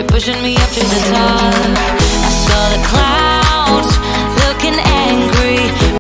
You're pushing me up to the top. I saw the clouds